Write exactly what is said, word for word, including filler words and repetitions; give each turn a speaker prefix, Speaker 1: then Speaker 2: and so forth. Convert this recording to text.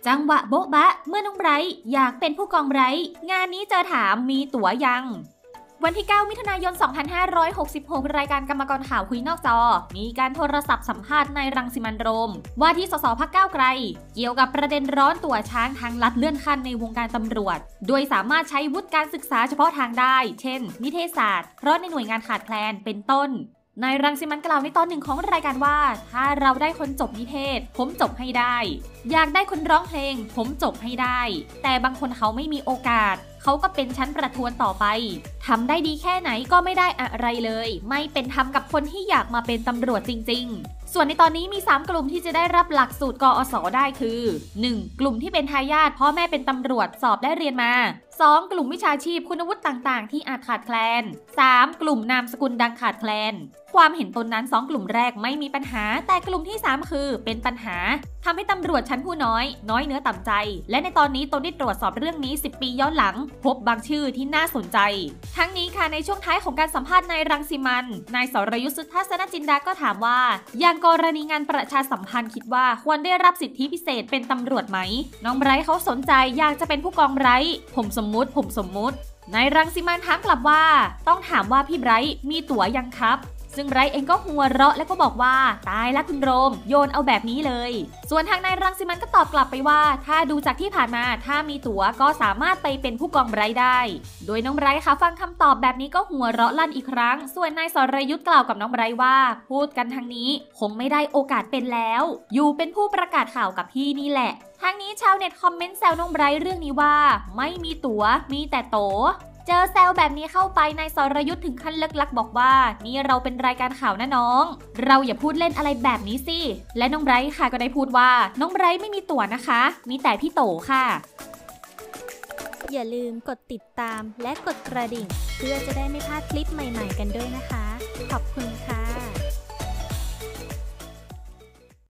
Speaker 1: จังหวะโบ๊ะบะเมื่อน้องไบรท์อยากเป็นผู้กองไบรท์งานนี้เจอถามมีตั๋วยังวันที่เก้ามิถุนายนสองพันห้าร้อยหกสิบหกรายการกรรมกรข่าวคุยนอกจอมีการโทรศัพท์สัมภาษณ์นายรังสิมันต์โรมว่าที่สสพรรคก้าวไกลเกี่ยวกับประเด็นร้อนตั๋วช้างทางลัดเลื่อนขั้นในวงการตำรวจโดยสามารถใช้วุฒิการศึกษาเฉพาะทางได้เช่นนิเทศศาสตร์เพราะในหน่วยงานขาดแคลนเป็นต้นนายรังสิมันต์กล่าวในตอนหนึ่งของรายการว่าถ้าเราได้คนจบนิเทศผมจบให้ได้อยากได้คนร้องเพลงผมจบให้ได้แต่บางคนเขาไม่มีโอกาสเขาก็เป็นชั้นประทวนต่อไปทำได้ดีแค่ไหนก็ไม่ได้อะไรเลยไม่เป็นธรรมกับคนที่อยากมาเป็นตำรวจจริงๆส่วนในตอนนี้มีสามกลุ่มที่จะได้รับหลักสูตรกอศได้คือ หนึ่ง กลุ่มที่เป็นทายาทพ่อแม่เป็นตำรวจสอบได้เรียนมาสอง กลุ่มวิชาชีพคุณวุฒิต่างๆที่อาจขาดแคลนสาม กลุ่มนามสกุลดังขาดแคลนความเห็นตนนั้นสองกลุ่มแรกไม่มีปัญหาแต่กลุ่มที่สามคือเป็นปัญหาทำให้ตำรวจชั้นผู้น้อยน้อยเนื้อต่ำใจและในตอนนี้ตนได้ตรวจสอบเรื่องนี้สิบปีย้อนหลังพบบางชื่อที่น่าสนใจทั้งนี้ค่ะในช่วงท้ายของการสัมภาษณ์นายรังสิมันต์นายสรยุทธ สุทัศนจินดาก็ถามว่าอย่างกรณีงานประชาสัมพันธ์คิดว่าควรได้รับสิทธิพิเศษเป็นตำรวจไหมน้องไบรท์เขาสนใจอยากจะเป็นผู้กองไบรท์ผมสมมุติผมสมมุตินายรังสิมันต์ถามกลับว่าต้องถามว่าพี่ไบรท์มีตั๋วยังครับซึ่งไบรท์เองก็หัวเราะและก็บอกว่าตายละคุณโรมโยนเอาแบบนี้เลยส่วนทางนายรังสิมันต์ก็ตอบกลับไปว่าถ้าดูจากที่ผ่านมาถ้ามีตั๋วก็สามารถไปเป็นผู้กองไบรท์ได้โดยน้องไบรท์ค่ะฟังคำตอบแบบนี้ก็หัวเราะลั่นอีกครั้งส่วนนายสรยุทธกล่าวกับน้องไบรท์ว่าพูดกันทางนี้คงไม่ได้โอกาสเป็นแล้วอยู่เป็นผู้ประกาศข่าวกับพี่นี่แหละทางนี้ชาวเน็ตคอมเมนต์แซวน้องไบรท์เรื่องนี้ว่าไม่มีตั๋วมีแต่โตเจอแซวแบบนี้เข้าไปนายสรยุทธถึงขั้นเลิกลักบอกว่านี่เราเป็นรายการข่าวนะน้องเราอย่าพูดเล่นอะไรแบบนี้สิและน้องไบรท์ค่ะก็ได้พูดว่าน้องไบรท์ไม่มีตั๋วนะคะมีแต่พี่โตค่ะ
Speaker 2: อย่าลืมกดติดตามและกดกระดิ่งเพื่อจะได้ไม่พลาดคลิปใหม่ๆกันด้วยนะคะขอบคุณค่ะ